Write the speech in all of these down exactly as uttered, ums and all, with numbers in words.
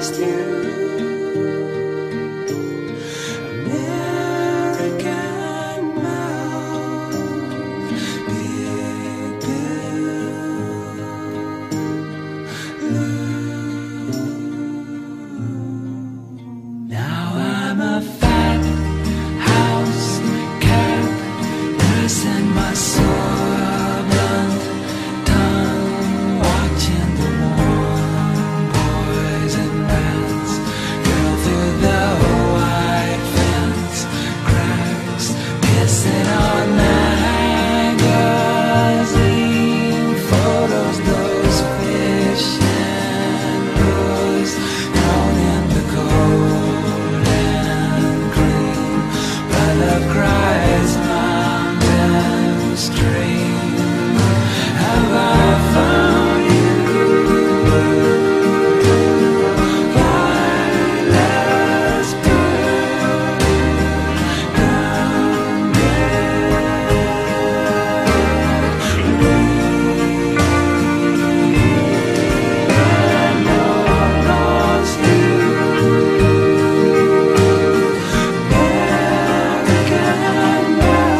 lost you. American mouth, big blue. Now I'm a fat house cat, nursing my sorbent tongue, watching the warm boys and rats girl through the white fence cracks, pissing on magazine photos, those fish and rose down in the cold and clean. My love cries mountain stream. Have I found you? Lilacs burn down lost you. American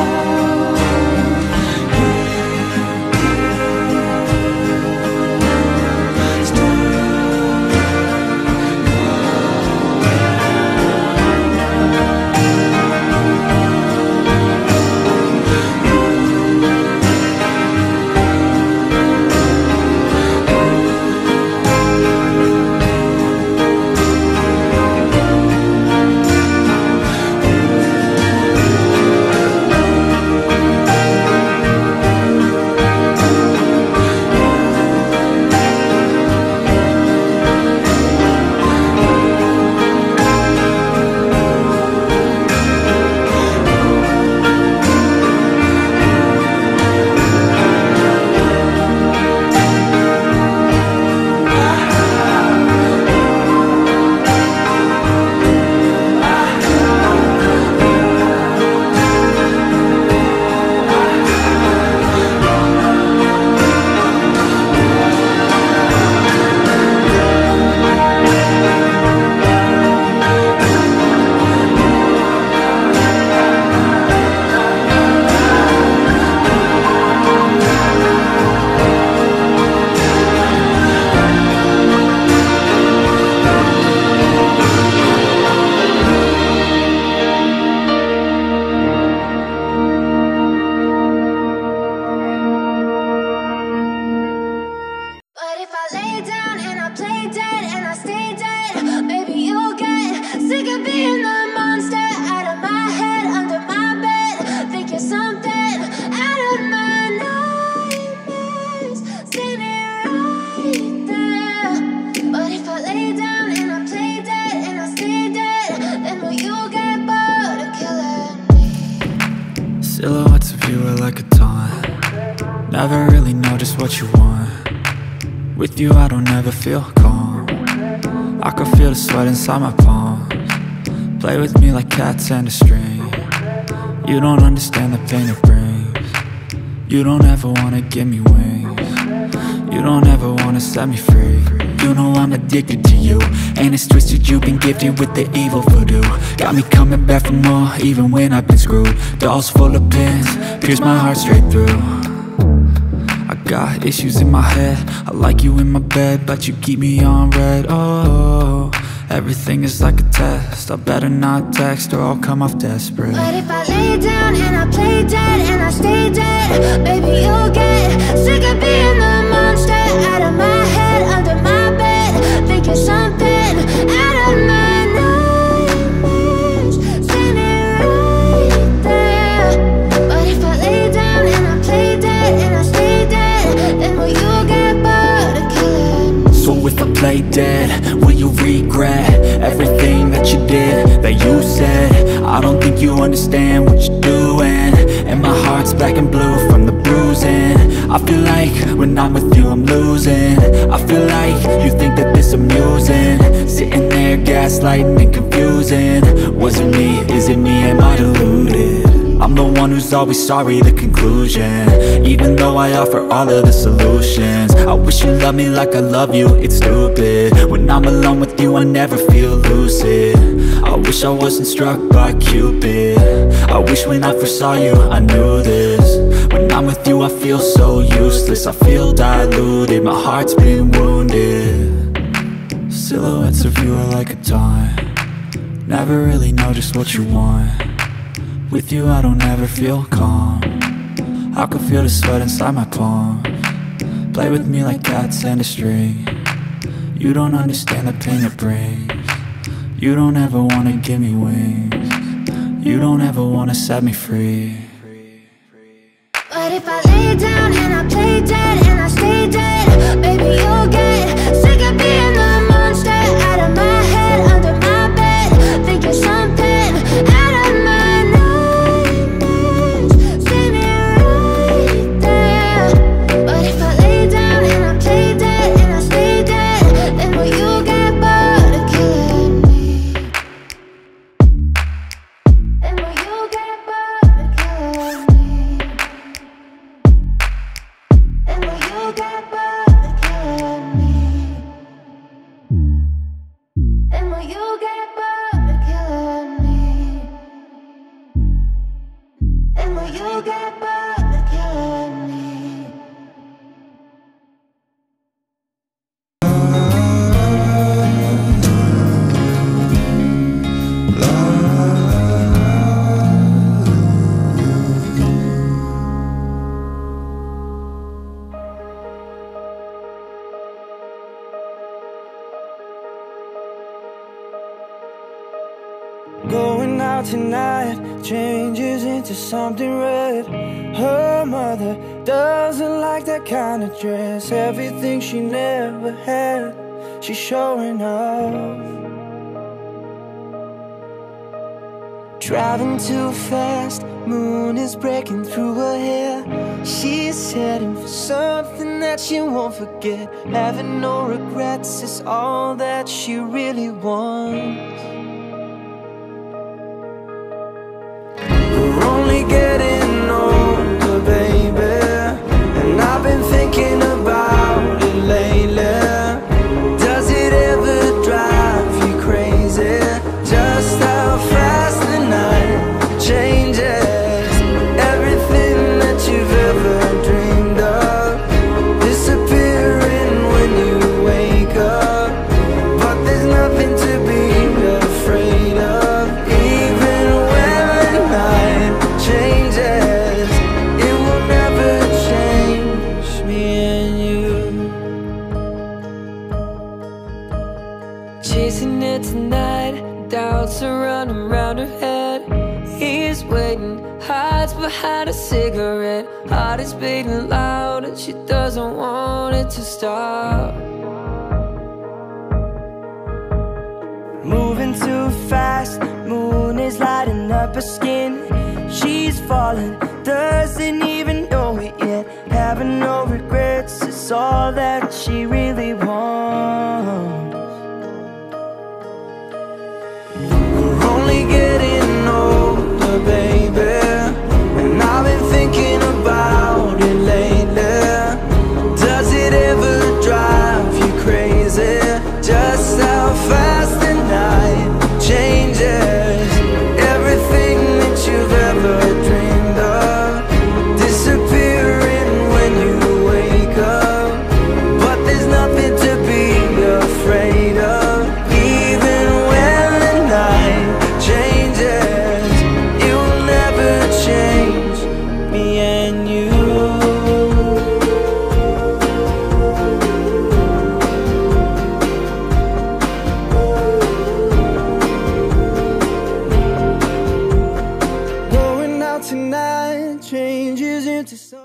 silhouettes of you are like a taunt. Never really know just what you want. With you I don't ever feel calm. I can feel the sweat inside my palms. Play with me like cats and a string. You don't understand the pain it brings. You don't ever wanna give me wings. You don't ever wanna set me free. You know I'm addicted to you, and it's twisted, you've been gifted with the evil voodoo. Got me coming back for more, even when I've been screwed. Dolls full of pins, pierce my heart straight through. I got issues in my head, I like you in my bed, but you keep me on red. Oh, everything is like a test, I better not text or I'll come off desperate. But if I lay down and I play dead and I stay dead, baby you'll get sick of being the monster out of my head, under my bed, thinking something out of my nightmares, standing right there. But if I lay down and I play dead and I stay dead, then will you get bored of killing me? So if I play dead, will you regret everything that you did, that you said? I don't think you understand what you're doing, and my heart's black and blue from the bruising. I feel like when I'm with you I'm losing. I feel like you think that this amusing, sitting there gaslighting and confusing. Was it me? Is it me? Am I deluded? I'm the one who's always sorry, the conclusion, even though I offer all of the solutions. I wish you loved me like I love you, it's stupid. When I'm alone with with you I never feel lucid. I wish I wasn't struck by Cupid. I wish when I first saw you I knew this. When I'm with you I feel so useless. I feel diluted, my heart's been wounded. Silhouettes of you are like a taunt. Never really know just what you want. With you I don't ever feel calm. I can feel the sweat inside my palms. Play with me like cats and a string. You don't understand the pain it brings. You don't ever wanna give me wings. You don't ever wanna set me free. But if I lay down and I play dead and I stay dead, baby you'll get sick of being the monster out of my head, under my bed, thinking something out of my nightmares. See me right there. But if I lay down and I play dead and I stay dead, then will you get bored of killing me? Then will you get bored of killing me? And will you get bored of killing me? And will you get bored of killing me? And will you get bored of killing me? Going out tonight changes into something red. Her mother doesn't like that kind of dress. Everything she never had, she's showing off. Driving too fast, moon is breaking through her hair. She's heading for something that she won't forget. Having no regrets is all that she really wants. We're only getting older, baby, and I've been thinking about it lately. Does it ever drive you crazy? Just how fast the night changes. Everything that you've ever dreamed of disappearing when you wake up. But there's nothing to be afraid of. Even when the night changes, it will never change me and you. Chasing it tonight, doubts are running round her head. He's waiting, hides behind a cigarette. Heart is beating loud and she doesn't want it to stop. Moving too fast, moon is lighting up her skin. She's falling, doesn't even know it yet. Having no regrets is all that she really wants.